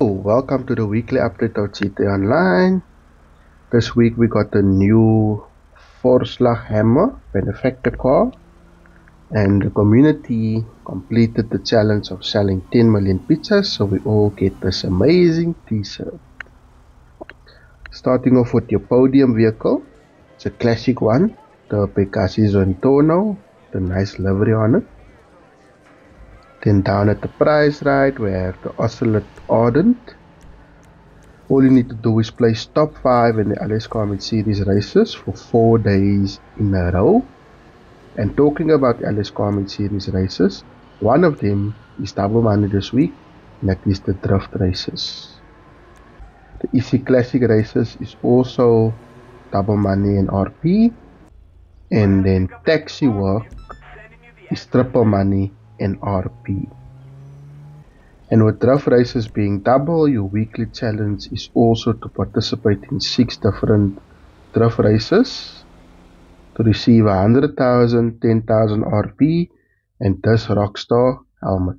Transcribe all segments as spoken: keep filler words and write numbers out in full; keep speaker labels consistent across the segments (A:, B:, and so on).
A: Welcome to the weekly update of G T A Online. This week we got a new Voorslag Hammer benefactor car, and the community completed the challenge of selling ten million pizzas, so we all get this amazing t-shirt. Starting off with your podium vehicle, it's a classic one, the Pegasi Zontono, the nice livery on it. Then down at the prize right, we have the Ocelot Ardent. All you need to do is place top five in the L S Carmen Series races for four days in a row. And talking about L S Carmen Series races, one of them is double money this week, and that is the drift races. The E C Classic races is also double money and R P, and then taxi work is triple money and R P. And with drift races being double, your weekly challenge is also to participate in six different drift races to receive one hundred thousand, ten thousand R P, and this Rockstar helmet.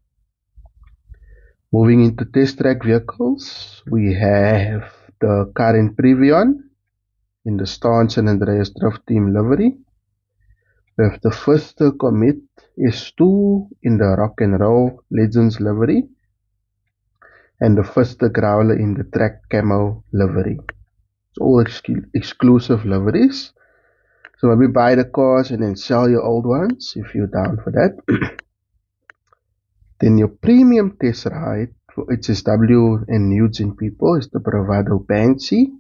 A: Moving into test track vehicles, we have the Karin Previon in the Stan San Andreas Drift Team livery. We have the Fister Comet S two in the Rock and Roll Legends livery, and the Fister Growler in the Track Camo livery. It's all ex exclusive liveries, so maybe buy the cars and then sell your old ones if you're down for that. Then your premium test ride for H S W and Newgen people is the Bravado Banshee.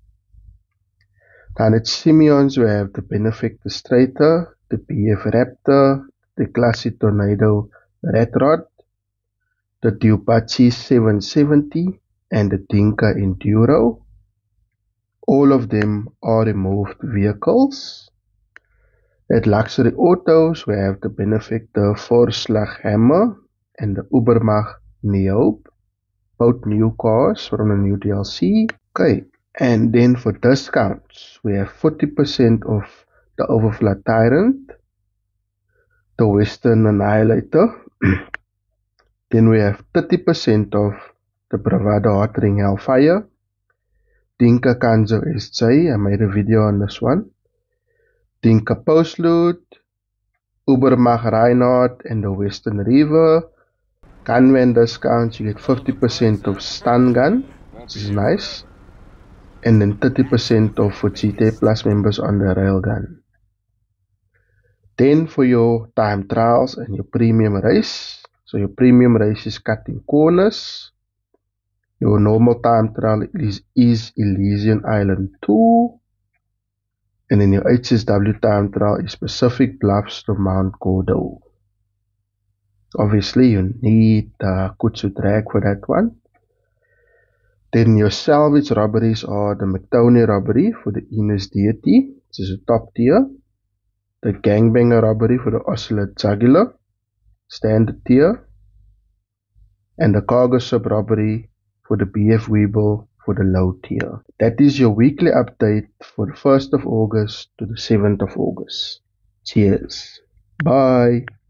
A: Then at Simeon's we have the Benefactor Straighter, the B F Raptor, the Classic Tornado Rat Rod, the Dupachi seven seventy, and the Dinka Enduro. All of them are removed vehicles. At Luxury Autos, we have the Benefactor Voorslag Hammer and the Ubermacht Neobe, both new cars from the new D L C. Okay, and then for discounts, we have forty percent off the Overflow Tyrant, the Western Annihilator. Then we have thirty percent off the Bravado Hot Ring Hellfire, Dinka Kanzo S J, I made a video on this one, Dinka Postload, Ubermacht Reinhardt, and the Western Reaver. Gunman discounts, you get fifty percent off Stun Gun, which is nice, and then thirty percent off for G T A Plus members on the Railgun. Then for your time trials and your premium race, so your premium race is cutting corners. Your normal time trial is, is Elysian Island two. And then your H S W time trial is Pacific Bluffs to Mount Gordo. Obviously you need uh, Kutsu drag for that one. Then your salvage robberies are the McToney robbery for the Enos Deity, which is a top tier. The Gangbanger robbery for the Ocelot Jugular, standard tier. And the cargo ship robbery for the B F Weeble for the low tier. That is your weekly update for the first of August to the seventh of August. Cheers. Bye.